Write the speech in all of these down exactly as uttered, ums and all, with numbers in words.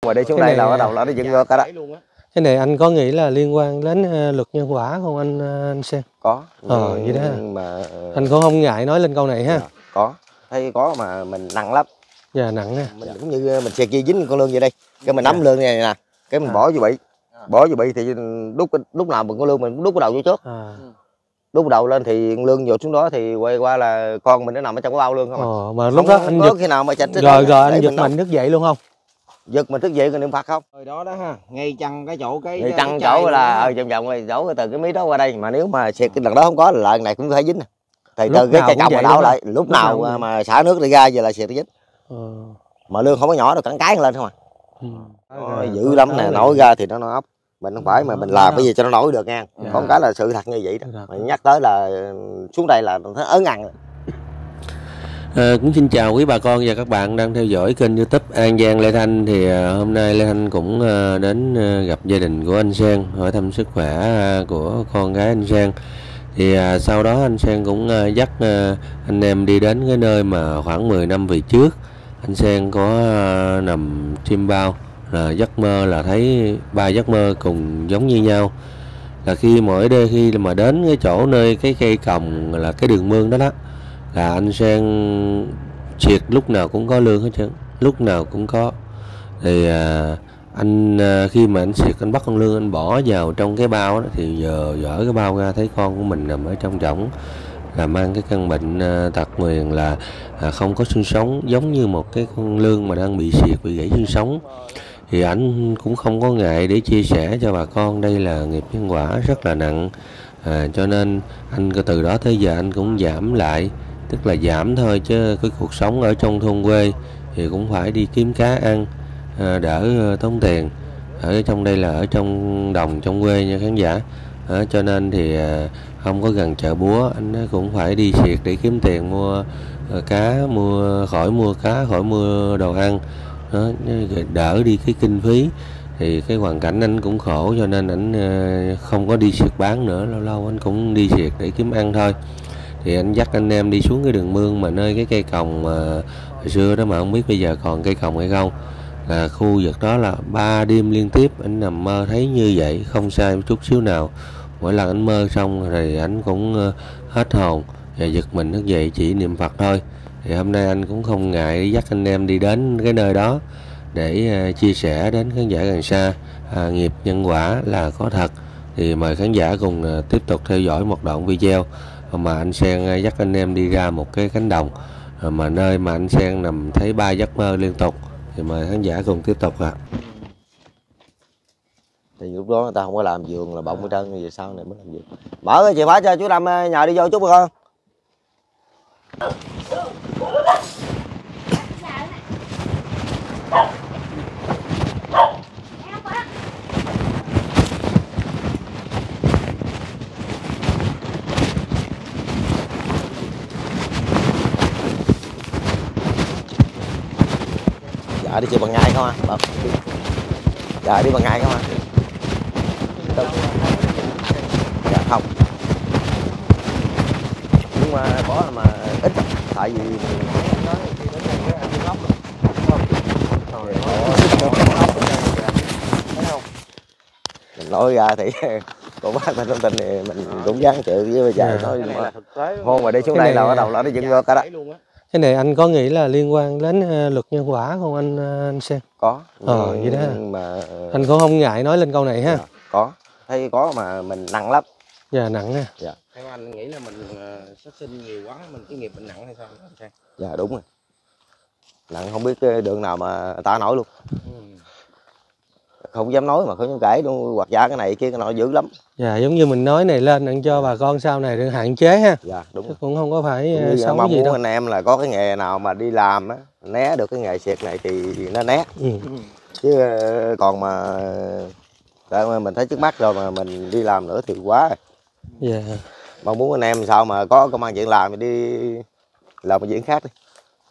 rồi đi xuống đây là bắt đầu là nó dựng ngược cả đó. Cái này anh có nghĩ là liên quan đến uh, luật nhân quả không anh uh, anh Sen? Có. Ờ vậy đó. Mà anh cũng không ngại nói lên câu này ha. Dạ, có. Thấy có mà mình nặng lắm. Dạ nặng ha. Mình cũng như mình xẹt dây dính con lương vậy đây. Cái mình nắm dạ. lương này nè, cái mình à. bỏ vô bị. Bỏ vô bị thì lúc lúc nào mình có lương mình cũng đút cái đầu vô trước. À. Đút đầu lên thì lương nhột xuống đó thì quay qua là con mình nó nằm ở trong cái bao lương không à. Ờ, mà lúc đó anh giật khi nào mà chạch rồi rồi anh giật mình thức dậy luôn không? Giật mình thức dậy còn niệm Phật không? Rồi đó đó ha, ngay chân cái chỗ cái ngay chân chỗ là ở vòng vòng này chỗ từ cái mí đó qua đây, mà nếu mà xịt cái lần đó không có là lần này cũng phải dính. Thì từ cái cây còng mà đảo lại, lúc, lúc nào, nào mà xả nước đi ra giờ là xịt dính. Ừ. Mà lương không có nhỏ đâu, cắn cái lên không à. Ừ. Nó dữ lắm nè, nổi ra thì nó nó ốc. Mình không phải mà mình làm bây giờ cho nó nổi được nha. Dạ. Có cái là sự thật như vậy đó. Mà nhắc tới là xuống đây là nó ớn ăn. À, cũng xin chào quý bà con và các bạn đang theo dõi kênh YouTube An Giang Lê Thanh. Thì à, hôm nay Lê Thanh cũng à, đến à, gặp gia đình của anh Sen hỏi thăm sức khỏe à, của con gái anh Sen. Thì à, sau đó anh Sen cũng à, dắt à, anh em đi đến cái nơi mà khoảng mười năm về trước anh Sen có à, nằm chim bao, là giấc mơ là thấy ba giấc mơ cùng giống như nhau. Là khi mỗi đêm khi mà đến cái chỗ nơi cái cây còng là cái đường mương đó đó, là anh Sen triệt lúc nào cũng có lương hết trơn, lúc nào cũng có. Thì à, anh à, khi mà anh triệt anh bắt con lương anh bỏ vào trong cái bao đó, thì giờ dở cái bao ra thấy con của mình nằm ở trong trỏng, là mang cái căn bệnh à, tật nguyền là à, không có xương sống, giống như một cái con lương mà đang bị triệt, bị gãy xương sống. Thì anh cũng không có ngại để chia sẻ cho bà con đây là nghiệp nhân quả rất là nặng. À, cho nên anh từ đó tới giờ anh cũng giảm lại, tức là giảm thôi, chứ cái cuộc sống ở trong thôn quê thì cũng phải đi kiếm cá ăn, à, đỡ tốn tiền. Ở trong đây là ở trong đồng trong quê nha khán giả. À, cho nên thì à, không có gần chợ búa, anh cũng phải đi siệt để kiếm tiền mua à, cá, mua khỏi mua cá, khỏi mua đồ ăn. Đó, đỡ đi cái kinh phí. Thì cái hoàn cảnh anh cũng khổ, cho nên anh không có đi siệt bán nữa, lâu lâu anh cũng đi siệt để kiếm ăn thôi. Thì anh dắt anh em đi xuống cái đường mương mà nơi cái cây còng mà hồi xưa đó, mà không biết bây giờ còn cây còng hay không. Là khu vực đó là ba đêm liên tiếp anh nằm mơ thấy như vậy, không sai một chút xíu nào. Mỗi lần anh mơ xong rồi anh cũng hết hồn và giật mình thức dậy chỉ niệm Phật thôi. Thì hôm nay anh cũng không ngại dắt anh em đi đến cái nơi đó để uh, chia sẻ đến khán giả gần xa. À, nghiệp nhân quả là có thật. Thì mời khán giả cùng uh, tiếp tục theo dõi một đoạn video mà anh Sen uh, dắt anh em đi ra một cái cánh đồng uh, mà nơi mà anh Sen nằm thấy ba giấc mơ liên tục. Thì mời khán giả cùng tiếp tục ạ. À. Thì lúc đó người ta không có làm vườn là bọng hết trơn, về sau này mới làm vườn. Mở cái chìa khóa cho chú Năm nhờ đi vô chút được không? Dạ đi chơi bằng ngày không à? Bật. Dạ đi bằng ngày không à? Dạ không. Nhưng mà có mà ít, tại vì mình nói ra thì cũng bác mình thông tin thì mình cũng dám chịu với bây giờ thôi. Hôn mà đi xuống đây là bắt đầu là nó dựng ngược cả đó. Cái này anh có nghĩ là liên quan đến uh, luật nhân quả không anh uh, anh Sen? Có. Ờ vậy đó. Mà anh cũng không ngại nói lên câu này ha. Dạ, có. Thấy có mà mình nặng lắm. Dạ nặng ha. Dạ. Theo anh nghĩ là mình uh, sát sinh nhiều quá, mình cái nghiệp mình nặng hay sao anh Sen? Dạ đúng rồi. Nặng không biết cái đường nào mà ta nổi luôn. Ừ. Không dám nói mà không dám kể luôn, hoặc giả cái này kia cái nọ dữ lắm. Dạ giống như mình nói này lên đặng cho bà con sau này đừng hạn chế ha. Dạ đúng. Chứ cũng không có phải xấu mong gì muốn đâu. Anh em là có cái nghề nào mà đi làm á, né được cái nghề xịt này thì nó né. Ừ. Chứ còn mà tại mình thấy trước mắt rồi mà mình đi làm nữa thì quá. Dạ. Mong muốn anh em sao mà có công an chuyện làm thì đi làm một chuyện khác đi.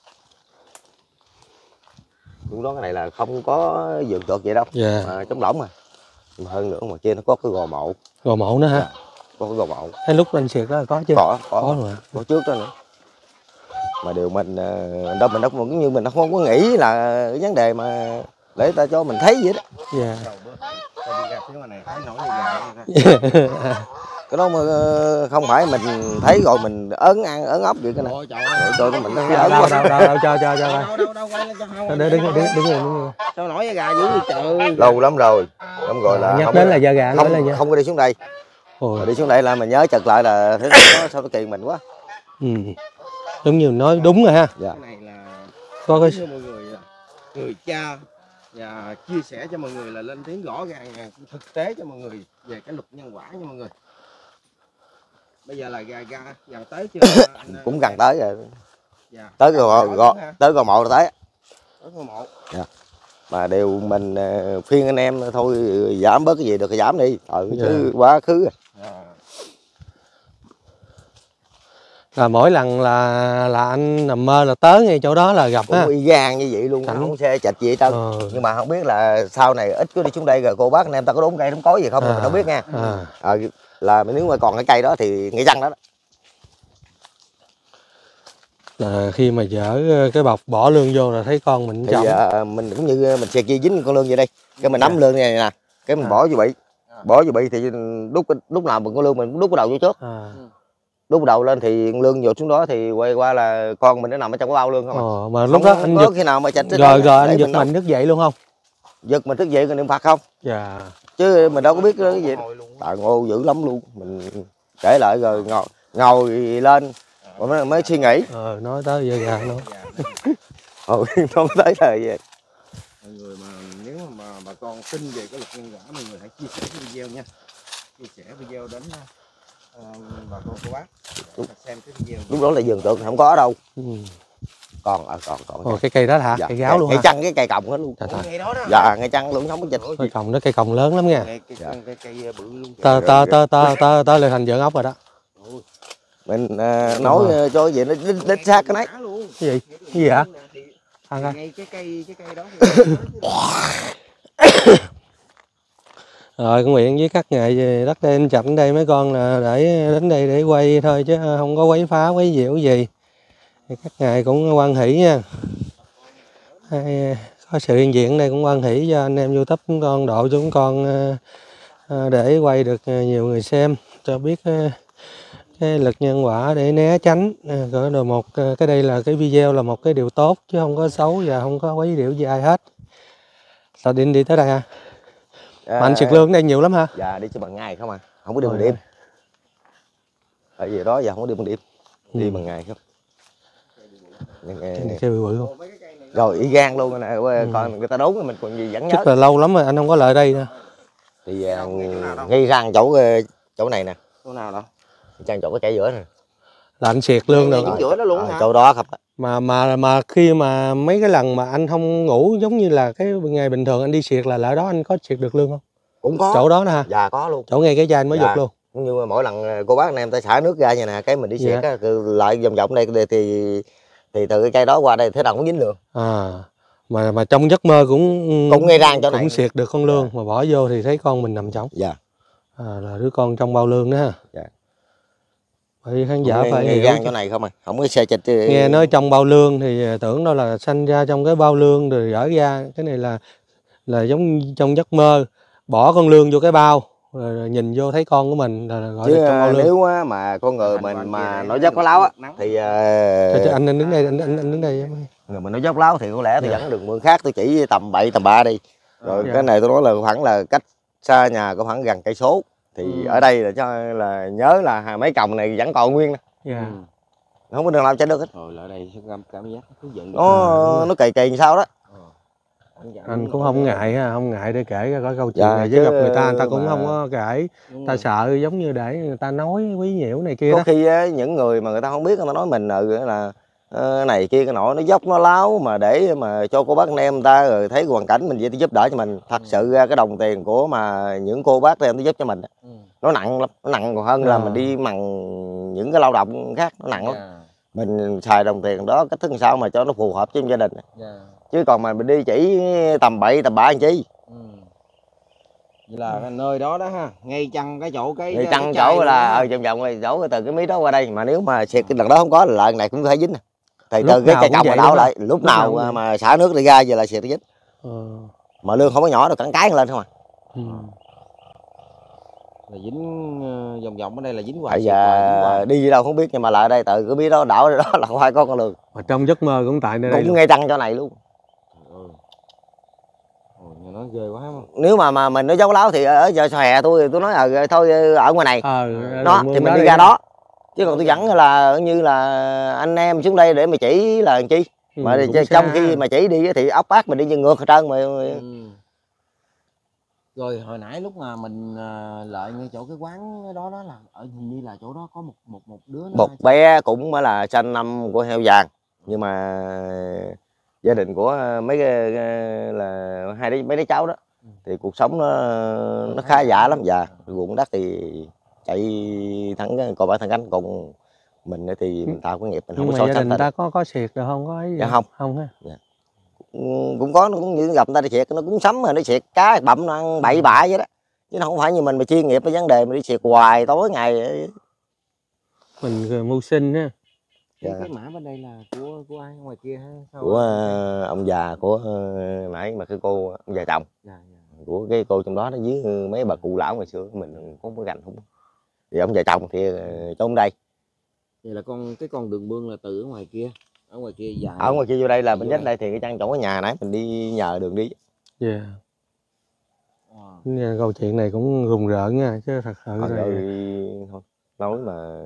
Đúng đó, cái này là không có vườn tược vậy đâu. Dạ. Mà trống lỏng mà. Mà hơn nữa mà kia nó có cái gò mộ. Gò mộ nữa hả? Dạ. Có cái gò mộ. Cái lúc anh xịt đó là có chưa? Có, có. Có rồi. Có trước đó nữa. Mà điều mình đâu mình đâu cũng như mình không có nghĩ là cái vấn đề mà để ta cho mình thấy vậy đó. Dạ. Ta đi ra phía ngoài này thấy nổi như gà. Cái đó mà không phải mình thấy rồi mình ớn ăn ớn ốc vậy cái này. Ôi trời ơi. Cho nó mình nó Đâu ớn đâu quá. đâu đâu đâu cho cho cho coi. Đâu đâu đâu quay lên cho không. Đứng đứng đứng đứng đứng. Sao nổi gà dữ vậy trời. Lâu lắm rồi. Lắm rồi là Nhắc không đến có, là da gà nói không, lên nha. không có đi xuống đây. Ôi. Mà đi xuống đây là mình nhớ chật lại là thế nó sao nó kỳ mình quá. Ừ. Đúng như nói đúng rồi ha. Dạ. Cái này là Có cái cho mọi người người cha và chia sẻ cho mọi người là lên tiếng rõ ràng thực tế cho mọi người về cái luật nhân quả nha mọi người. Bây giờ là gà gà gần tới chưa anh? Cũng gần tới rồi. Dạ. Tới gò gò tới gò mộ rồi tới. Tới gò mộ. Dạ. Mà đều mình uh, khuyên anh em thôi giảm bớt cái gì được thì giảm đi. Ừ, Dạ. chứ quá khứ. À. Là mỗi lần là là anh nằm mơ là tới ngay chỗ đó là gặp Cũng ha. y gan như vậy luôn, Cảnh. không xe chạch gì hết trơn. Ờ. Nhưng mà không biết là sau này ít có đi xuống đây rồi cô bác anh em ta có đốn cây đốn cối gì không À. thì mình đâu biết nha. À. À, là nếu mà còn cái cây đó thì nghĩ răng đó, đó. Là khi mà dỡ cái bọc bỏ lương vô là thấy con mình Thì trọng. à, mình cũng như mình xẹt dây dính con lương vậy đây, cái mình nắm Dạ. lương này nè, cái mình À. bỏ vô bị, bỏ vô bị thì lúc lúc nào mình có lương mình cũng đút cái đầu vô trước, À. đút cái đầu lên thì lương vô xuống đó thì quay qua là con mình nó nằm ở trong cái bao lương không à. Ờ, mà Không lúc đó có anh giật khi nào mà chạch tới rồi đó rồi để anh giật mình nấu. mình thức dậy luôn không? Giật mình thức dậy còn niệm Phật không, Dạ. chứ mình đâu có biết cái gì. Tại ngô dữ lắm luôn, mình kể lại rồi ngồi ngồi lên rồi mới, mới suy nghĩ. Ờ, nói tới giờ gà nữa. Ừ, không tới thời vậy. Mọi người mà nếu mà bà con tin về cái luật nhân quả mọi người hãy chia sẻ cái video nha, chia sẻ video đến uh, bà con cô bác để xem cái video. Lúc đó là vườn tượng không có đâu. Ừ. Còn à, còn còn. Ồ, cái cây đó hả? Dạ, Cây gáo luôn cây hả? chăng cái cây còng hết luôn. Trời trời. Ngày đó đó. Dạ, ngay chăng luôn không có dịch. Cây còng đó cây còng lớn lắm nha. Cây, cây, cây, cây bự luôn. Tơ tơ tơ tơ tơ tơ lên thành vườn ốc rồi đó. Mình uh, nói uh, cho cái gì nó đích, đích xác cái nấy. Cái gì? Cái gì hả? Ăn coi. Ngay cái cây cái cây đó. Rồi con Nguyện với các nghệ về đất đai anh Chập đến đây mấy con là để đến đây để quay thôi chứ không có quấy phá quấy nhiễu gì. Thì các ngài cũng hoan hỷ nha. Hay, có sự hiện diện đây cũng hoan hỷ cho anh em YouTube chúng con độ chúng con để quay được nhiều người xem cho biết cái lực nhân quả để né tránh. Rồi một cái đây là cái video là một cái điều tốt chứ không có xấu và không có quấy nhiễu gì ai hết. Sao định đi tới đây hả? Mà anh Sượt Lương đây nhiều lắm hả? Dạ đi cho bằng ngày không à, không có đi bằng đêm. Tại vì đó giờ không có đi bằng đêm, đi ừ. bằng ngày không. Cái cây bự bự không? Rồi y gan luôn nè, ừ. Còn người ta đốn mình còn gì vẫn nhớ. Chắc là lâu lắm rồi anh không có lại đây nữa. Thì uh, ngay răng chỗ chỗ này nè. Chỗ nào đâu? Trang chỗ cái cây giữa nè. Là anh Sượt Lương rồi. Giữa đó luôn à, hả? Chỗ đó không. Mà mà mà khi mà mấy cái lần mà anh không ngủ giống như là cái ngày bình thường anh đi Sượt là lỡ đó anh có Sượt được lương không? Cũng có. Chỗ đó nè hả? Dạ có luôn. Chỗ ngay cái chai anh mới dạ. giật luôn. Nhưng mà mỗi lần cô bác anh em ta xả nước ra như nè, cái mình đi Sượt dạ. lại vòng vòng đây thì thì từ cái cây đó qua đây thế nào cũng dính lương. À mà mà trong giấc mơ cũng cũng ngay rang chỗ cũng này. Sượt được con lương dạ. Mà bỏ vô thì thấy con mình nằm trống. Dạ. À, là đứa con trong bao lương đó ha. Dạ. Bởi khán giả nghe, phải nghe rang chỗ này không à, không có xe chịch. Nghe nói trong bao lương thì tưởng đâu là sanh ra trong cái bao lương rồi gỡ ra, cái này là là giống trong giấc mơ bỏ con lương vô cái bao rồi nhìn vô thấy con của mình là gọi chứ là trong bao lương. Nếu mà con người mình mà nói dốc có láo á thì uh... Chứ anh anh đứng đây anh anh, anh đứng đây người mình nói dốc láo thì có lẽ tôi dạ. dẫn đường mương khác, tôi chỉ tầm bậy tầm bạ đi rồi dạ. Cái này tôi nói là khoảng là cách xa nhà có khoảng gần cây số thì ừ. Ở đây là cho là nhớ là mấy còng này vẫn còn nguyên nè. Dạ. Ừ. Không có đường nào chạy được hết. Rồi lại đây cảm cảm giác thú vị. Nó nó cày cày sao đó. Anh cũng không ngại ha, không ngại để kể ra có câu chuyện dạ, này với gặp người ta, người ta cũng mà... không có kể, ta sợ giống như để người ta nói quấy nhiễu này kia có đó. Khi á, những người mà người ta không biết người ta nói mình ừ, là uh, này kia cái nọ nó dốc nó láo mà để mà cho cô bác anh em người ta rồi thấy hoàn cảnh mình vậy thì giúp đỡ cho mình. Thật sự ra cái đồng tiền của mà những cô bác em nó giúp cho mình ừ. Nó nặng lắm, nó nặng còn hơn à. Là mình đi bằng những cái lao động khác, nó nặng lắm. Yeah. Mình xài đồng tiền đó cách thức sao mà cho nó phù hợp với gia đình. Yeah. Chứ còn mà mình đi chỉ tầm bậy tầm bạ làm chi. Ừ. Vậy là cái nơi đó đó ha, ngay chăng cái chỗ cái ngay chăng chỗ là ở vòng vòng này chỗ từ cái mí đó qua đây mà nếu mà xịt cái lần đó không có là lần này cũng phải dính. Thì từ cái cây còng mà đảo lại lúc, lúc nào, nào mà xả nước đi ra giờ là xịt dính. Ừ. mà lương không có nhỏ đâu, cắn cái lên không à. Ừ. Là dính uh, vòng vòng ở đây là dính hoài. Bây giờ đi gì đâu không biết, nhưng mà lại đây từ cái biết đó đảo đó là không ai có con lương. Mà trong giấc mơ cũng tại nơi đây Cũng luôn. ngay trăng chỗ này luôn. Ừ. Ồ, nó ghê quá không? Nếu mà mà mình nói dấu láo thì ở giờ hè tôi tôi nói ờ thôi ở ngoài này. Ờ, Đó thì mình đi ra đó. Chứ còn tôi vẫn là như là anh em xuống đây để mà chỉ là làm chi. Ừ, Mà cũng trong xa. khi mà chỉ đi thì ốc ác mình đi như ngược hết trơn mà. Ừ. Rồi hồi nãy lúc mà mình uh, lại ngay chỗ cái quán đó đó là ở hình như là chỗ đó có một một một đứa nó Một bé cũng mới là sanh năm của heo vàng, nhưng mà gia đình của mấy cái là hai đứa mấy đứa cháu đó thì cuộc sống nó nó khá giả lắm, và ruộng đất thì chạy thẳng coi bãi thẳng cánh, còn mình thì mình tạo cái nghiệp mình không Nhưng có mà so gia đình sánh ta có có xịt được không, có ấy gì dạ không không ha? dạ. Cũng có, nó cũng như gặp người ta đi xịt nó cũng sắm mà nó xịt cá bậm nó ăn bậy bạ vậy đó, chứ nó không phải như mình mà chuyên nghiệp cái vấn đề mà đi xịt hoài tối ngày. Mình mưu sinh ha. Cái, cái mã bên đây là của của ai ngoài kia ha? Sao Của uh, ông già của uh, nãy mà cái cô ông già chồng dạ, dạ. của cái cô trong đó nó dưới mấy bà cụ lão ngày xưa mình không có gành không, thì ông già chồng thì uh, trong đây. Vậy là con cái con đường mương là từ ở ngoài kia, ở ngoài kia dài. Ở ngoài kia vô đây là bên dách đây thì cái căn chỗ cái nhà nãy mình đi nhờ đường đi. Dạ. Yeah. Wow. Câu chuyện này cũng rùng rợn nha, chứ thật sự Thôi, rồi thôi nói mà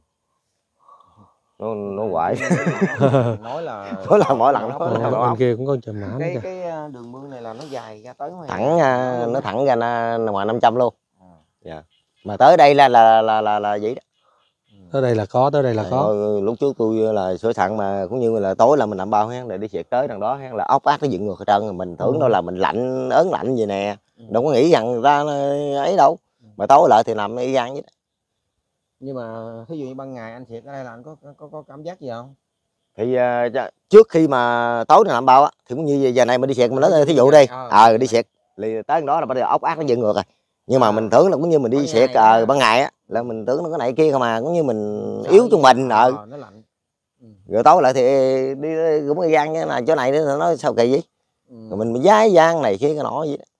nó nó hoài nói là nói là mỗi lần nó Ồ, là bên kia cũng có chùm mã cái nữa kìa. cái đường mương này là nó dài ra tới ngoài thẳng uh, nó thẳng ra ngoài năm trăm luôn. À. Yeah. Mà tới đây là là là là là vậy đó. Tới đây là có, tới đây là à, có. Lúc trước tôi là sửa thẳng mà cũng như là tối là mình nằm bao hén để đi xịt tới đằng đó hén là ốc ác nó dựng ngược hết trơn, mình tưởng ừ. đâu là mình lạnh ớn lạnh gì nè, ừ. đâu có nghĩ rằng người ta ấy đâu, mà tối lại thì nằm y gan vậy đó. Nhưng mà thí dụ như ban ngày anh xịt ở đây là anh có có có cảm giác gì không? Thì uh, trước khi mà tối làm bao á thì cũng như giờ này mình đi xịt mình nói thí dụ đi ờ à, đi xịt thì tới đó là bắt đầu ốc ác nó dựng ngược rồi, nhưng mà à. mình tưởng là cũng như mình đi xịt ờ à, ban ngày á là mình tưởng nó cái này kia không mà cũng như mình Sợ yếu cho mình ờ à, nó lạnh. Ừ. Rồi tối lại thì đi cũng y gan như là chỗ này nữa nó sao kỳ vậy. Ừ. Rồi mình giái gian này kia cái nọ vậy đó.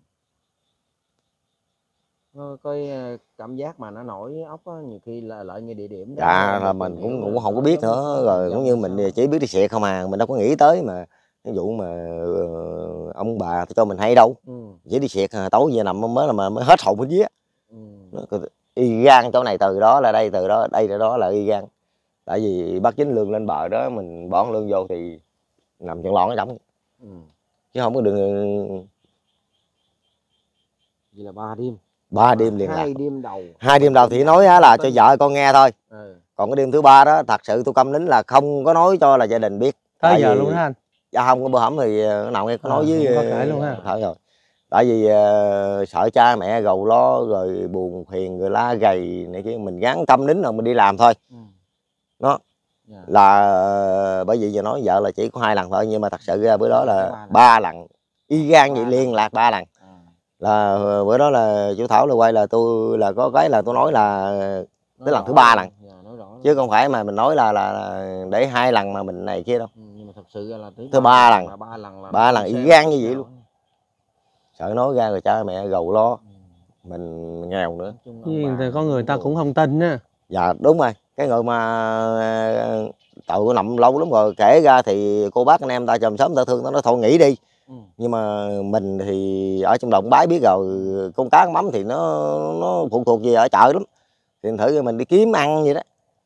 Coi cảm giác mà nó nổi ốc á, nhiều khi là lại như địa điểm đó. Dạ là mình cũng cũng không có biết nữa, rồi cũng như mình chỉ biết đi xịt không à, mình đâu có nghĩ tới mà ví dụ mà uh, ông bà cho mình hay đâu. Ừ. Chỉ đi xịt tối về nằm mới là mà mới hết hồn hết vía. Ừ. Y gan chỗ này từ đó là đây, từ đó đây từ đó là y gan, tại vì bắt chính lương lên bờ đó mình bỏ lương vô thì nằm trong lon nó trống. Ừ. Chứ không có đường. Vậy là ba đêm ba đêm liền hai lạc. đêm đầu hai đêm đầu thì nói là cho vợ con nghe thôi. Ừ. Còn cái đêm thứ ba đó thật sự tôi câm nín là không có nói cho là gia đình biết. Tới giờ vì... luôn đó anh? Dạ không, có bữa hổm thì nào nghe có nói à, với có kể luôn ha. Thôi rồi. Tại vì uh, sợ cha mẹ gầu lo rồi buồn phiền rồi la gầy này kia, mình gắng câm nín rồi mình đi làm thôi. Ừ. Nó yeah. Là uh, bởi vì giờ nói vợ là chỉ có hai lần thôi, nhưng mà thật sự ra bữa đó là ba lần y gan vậy liên lạc ba lần. Là bữa đó là chú Thảo là quay là tôi là có cái là tôi nói là tới lần thứ ba lần, chứ không phải mà mình nói là là để hai lần mà mình này kia đâu. Ừ, nhưng mà thật sự là thứ ba lần là ba lần là ba lần y gan như vậy luôn. Sợ nói ra rồi cha mẹ gầu lo. Ừ. Mình nghèo nữa. Nhưng thì có người ta cũng không tin á. Dạ đúng rồi, cái người mà tụi nằm lâu lắm rồi kể ra thì cô bác anh em ta chòm sớm ta thương ta nói thôi nghỉ đi. Ừ. Nhưng mà mình thì ở trong đồng bái biết rồi, con cá con mắm thì nó nó phụ thuộc gì ở chợ lắm, thì thử mình đi kiếm ăn vậy đó,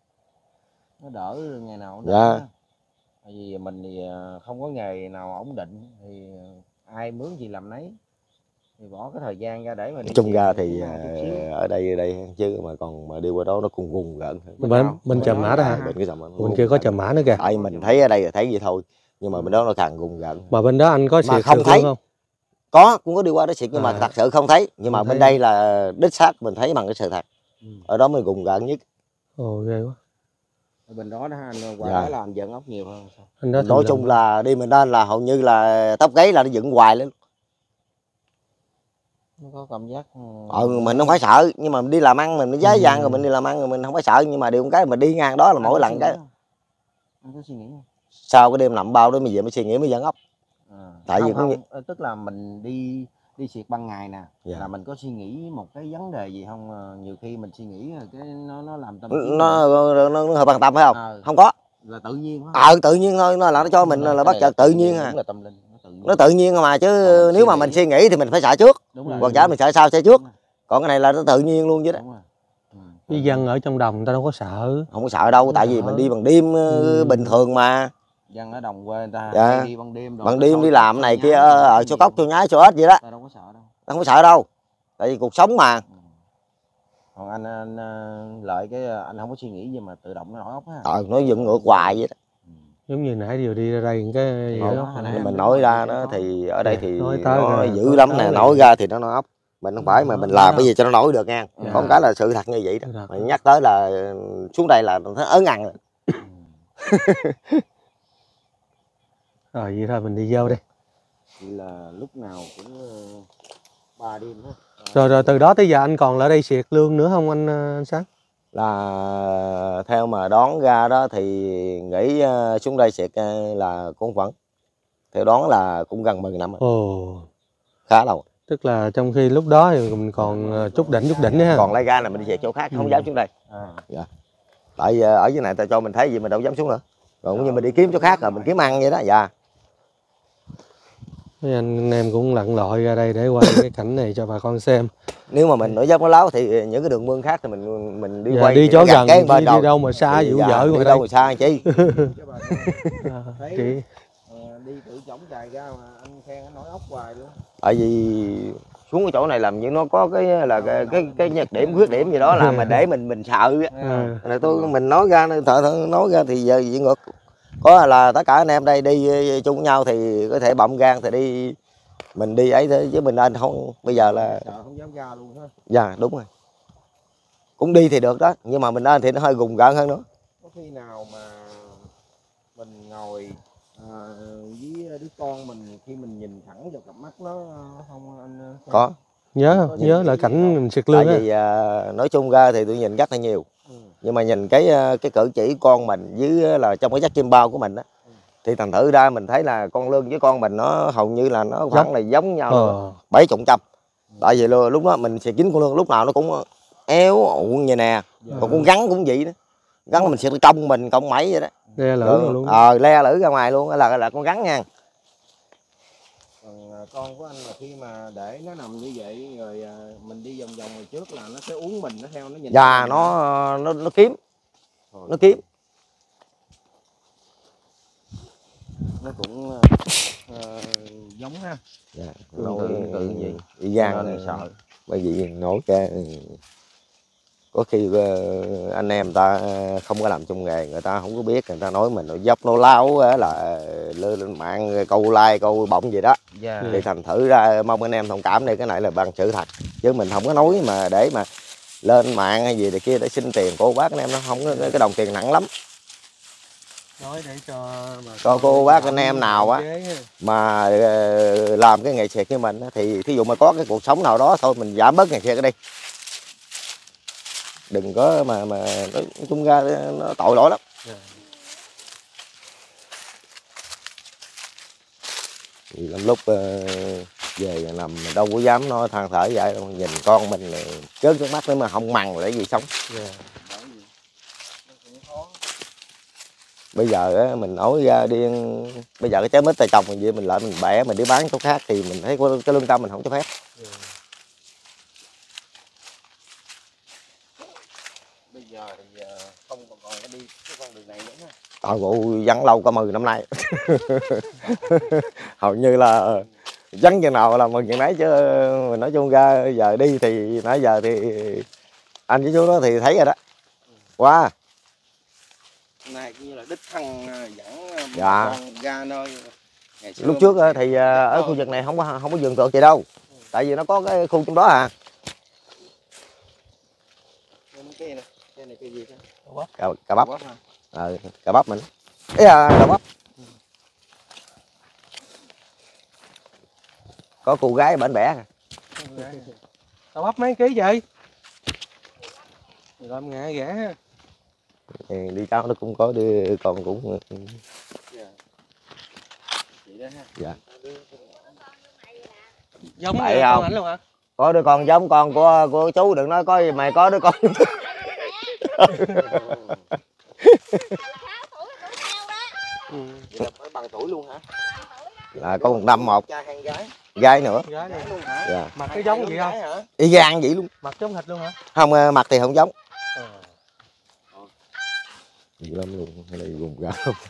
nó đỡ ngày nào cũng đỡ. Dạ. Tại vì mình thì không có nghề nào ổn định thì ai mướn gì làm nấy, thì bỏ cái thời gian ra để mà đi chung ra thì ở đây ở đây chứ mà còn mà đi qua đó nó cũng gùng gợn. Bên bên Trầm Mã đó hả? Bên, bên kia có Trầm Mã nữa kìa. Tại mình thấy ở đây là thấy vậy thôi, nhưng mà bên đó nó càng gùng gợn. Mà bên đó anh có xịt không thấy không? Có, cũng có đi qua đó xịt nhưng à. Mà thật sự không thấy. Nhưng mà thấy. Bên đây là đích xác mình thấy bằng cái sự thật. Ừ. Ở đó mới gùng gợn nhất. Ồ ghê quá. Ở bên đó đó anh qua dạ. Đó là anh dựng ốc nhiều hơn sao? Anh đó nói chung là đi mình lên là hầu như là tóc gáy là nó dựng hoài lên. Nó có cảm giác ờ mình không phải sợ, nhưng mà mình đi làm ăn mình mới giấy gian rồi mình đi làm ăn rồi mình không phải sợ, nhưng mà điều một cái mình đi ngang đó là anh mỗi lần cái anh có suy nghĩ không? Sau cái đêm nằm bao đó mình về mới suy nghĩ mới dẫn ốc. À. Tại vì không, có không, tức là mình đi đi xịt ban ngày nè, dạ. là mình có suy nghĩ một cái vấn đề gì không? À, nhiều khi mình suy nghĩ cái nó nó làm tâm nó trí nó, nó, nó hơi bằng tâm phải không? À, Không có. là tự nhiên quá. Ờ tự nhiên thôi, nó là nó cho mình là, là bắt chợt tự nhiên à. Đúng là tâm linh, nó tự nhiên. Nó tự nhiên mà chứ Còn nếu mà mình suy nghĩ thì mình phải xả trước. Hoặc giả mình xả sau xả trước. Còn cái này là nó tự nhiên luôn chứ đó. Với dân ở trong đồng người ta đâu có sợ. Không có sợ đâu, Không tại sợ. vì mình đi bằng đêm ừ. bình thường mà. Dân ở đồng quê người ta dạ. hay đi ban đêm rồi. Bằng đêm đi làm này kia ở chỗ cốc chỗ nhái chỗ ếch vậy đó. Ta đâu có sợ đâu. Ta không có sợ đâu. Tại vì cuộc sống mà. Ừ. Còn anh, anh, anh lợi cái anh không có suy nghĩ gì mà tự động nó nổi ốc á. Ờ nó dựng ngược hoài vậy đó. Giống như nãy điều đi ra đây cái vậy đó. Nhưng mình nói ra nó thì ở đây thì nói nó ra, dữ lắm nè, nói ra thì nó nói ốc. Mình không phải mà mình làm cái gì cho nó nổi được nha. Dạ. Có một cái là sự thật như vậy đó. Mình nhắc tới là xuống đây là nó ớn ăn rồi. Rồi vậy thôi mình đi vô đi. Thì là lúc nào cũng ba đêm hết. Rồi rồi từ đó tới giờ anh còn lại đây xịt lương nữa không anh, anh Sáng? Là theo mà đón ra đó thì nghĩ uh, xuống đây xịt uh, là cũng vẫn theo đón là cũng gần mười năm rồi. Ồ. Khá lâu. Tức là trong khi lúc đó thì mình còn chút đỉnh chút đỉnh nữa ha. Còn lấy ra là mình đi xịt chỗ khác, không ừ. dám xuống đây. À. Dạ. Tại uh, ở dưới này ta cho mình thấy gì mình đâu dám xuống nữa. Còn cũng như mình đi kiếm chỗ khác rồi mình kiếm ăn vậy đó. Dạ. Mấy anh em cũng lặn lội ra đây để quay cái cảnh này cho bà con xem. Nếu mà mình ở dốc nó láo thì những cái đường mương khác thì mình mình đi dạ, quay đi chỗ gần, cái đi, đi đâu mà xa dữ dở đi rồi đâu mà xa chi. à, chị đi tự chống dài ra mà anh khen nó nói ốc hoài luôn. Tại vì xuống cái chỗ này làm như nó có cái là cái cái, cái nhược điểm khuyết điểm gì đó là mà để mình mình sợ á. À. Tôi mình nói ra thợ, thợ nói ra thì giờ gì ngược. Có là tất cả anh em đây đi chung với nhau thì có thể bậm gan thì đi mình đi ấy thế chứ mình anh không bây giờ là sợ không dám ra luôn ha. Dạ đúng rồi. Cũng đi thì được đó, nhưng mà mình lên thì nó hơi gùng gợn hơn nữa. Có khi nào mà mình ngồi à, với đứa con mình khi mình nhìn thẳng vào cặp mắt nó không anh? Có. Nhớ không? Nhớ lại cảnh mình xịt lương á. Tại vì à, nói chung ra thì tôi nhìn rất là nhiều. Ừ. Nhưng mà nhìn cái cái cử chỉ con mình với là trong cái chất chim bao của mình á, ừ. thì thành thử ra mình thấy là con lương với con mình nó hầu như là nó khoảng là giống nhau ờ. bảy chục trăm. Ừ. Tại vì lúc đó mình xịt chín con lương lúc nào nó cũng éo ụn vậy nè. Ừ. Còn con gắn cũng vậy đó. Gắn mình xịt trong mình cộng mấy vậy đó. Le lử luôn. Ờ le lử ra ngoài luôn là là con gắn nha. Còn con của anh là khi mà để nó nằm như vậy rồi mình đi vòng vòng hồi trước là nó sẽ uống mình, nó theo nó nhìn. Dạ nó nó nó kiếm. Thôi. Nó kiếm. Nó cũng uh, giống ha. Dạ. Tương tự tự gì. Y gan sợ. Bởi vì nổi cái có khi uh, anh em ta không có làm trong nghề, người ta không có biết, người ta nói mình nó dốc nó láo là lên, lên mạng câu like câu bọng gì đó. Yeah. Thì thành thử ra mong anh em thông cảm đây, cái này là bằng sự thật chứ mình không có nói mà để mà lên mạng hay gì để kia để xin tiền cô bác anh em, nó không có cái đồng tiền nặng lắm. Nói để cho mà có cô bác anh em nào á mà uh, làm cái nghề xịt như mình thì thí dụ mà có cái cuộc sống nào đó thôi mình giảm bớt nghề xịt ở đây, đừng có mà mà nói chung ra nó tội lỗi lắm. Yeah. Thì lắm lúc uh, về nằm đâu có dám nó than thở vậy đâu, nhìn con mình chớn trước mắt nữa mà không mằn để gì sống. Yeah. Bây giờ á, mình nói ra điên bây giờ cái trái mít tay trồng mình vậy mình lại mình bẻ mình đi bán chỗ khác thì mình thấy cái lương tâm mình không cho phép. Yeah. Bây giờ thì không còn còn đi cái con đường này nữa ha. Trời ơi, vắng lâu cả mười năm nay. Hầu như là vắng chừng nào là mừng chừng nấy chứ mình nói chung ra giờ đi thì nãy giờ thì anh với chú đó thì thấy rồi đó. Quá. Wow. Này như là đích thân dẫn dạ. con ra nơi. Lúc trước thì ở khu vực này không có không có vườn tược gì đâu. Ừ. Tại vì nó có cái khu trong đó à. Cái này, cái này cái gì thế? Cà, cà bắp. Ờ, cà bắp mình. Ê à, cà bắp. Ừ. Có cô gái bển bẻ. Cà bắp mấy ký vậy? mười lăm ngàn rẻ ha. Đi cháu nó cũng có đưa con cũng. Yeah. Chỉ đó ha. Dạ. Giống Vậy như không? con ảnh luôn hả? Có đứa con giống con của của chú, đừng nói có mày có đứa con. Ừ. Vậy là phải bằng tuổi luôn hả? Là có một năm một Trai hay gái? gái nữa. Gái này Luôn hả? Dạ. mặt cái giống vậy không? Hả? Y gan vậy luôn. Mặt giống thịt luôn hả? Không, mặt thì không giống. Ờ. Dữ lắm luôn, cái này gồm gà không.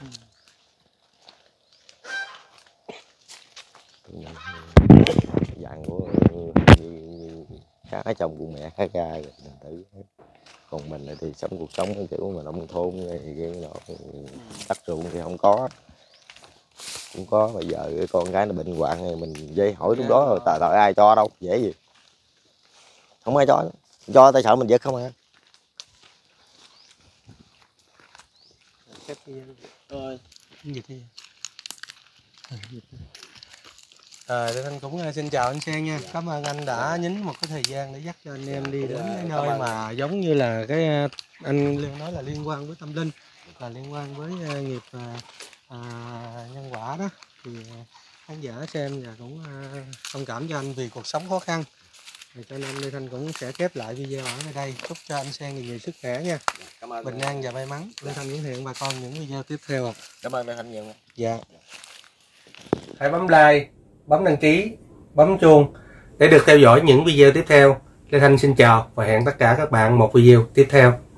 Dạng của cá chồng của mẹ cá ga rồi mình tử. Còn mình thì sống cuộc sống cái kiểu mà nông thôn thì cái nó đất ruộng thì không có, cũng có. Bây giờ cái con gái nó bệnh hoạn thì mình dây hỏi lúc đó rồi tại ai cho đâu, dễ gì không ai cho, cho tay sợ mình giật không à. Rồi dịch đi. Rồi Lê Thanh cũng xin chào anh Sen nha. Cảm ơn anh đã nhín một cái thời gian để dắt cho anh em đi đến cái nơi mà giống như là cái anh Liên nói là liên quan với tâm linh, là liên quan với nghiệp à, nhân quả đó. Thì khán giả xem và cũng thông cảm cho anh vì cuộc sống khó khăn. Thì cho nên Lê Thanh cũng sẽ khép lại video ở nơi đây. Chúc cho anh Sen nhiều sức khỏe nha. Cảm ơn. Bình an và may mắn. Lê Thanh cũng hẹn bà con những video tiếp theo ạ. Cảm ơn Lê Thanh nhiều. Dạ. Hãy bấm like, bấm đăng ký, bấm chuông để được theo dõi những video tiếp theo. Lê Thanh xin chào và hẹn tất cả các bạn một video tiếp theo.